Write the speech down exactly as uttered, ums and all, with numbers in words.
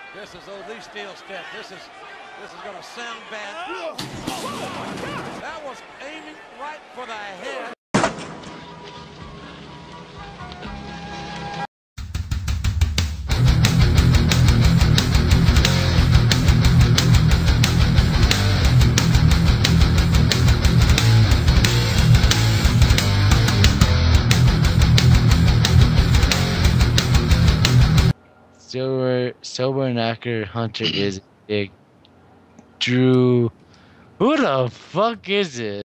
This is oh, these steel steps. This is this is gonna sound bad. That was aiming right for the head. Silver Silver Knacker Hunter is big. Drew, who the fuck is it?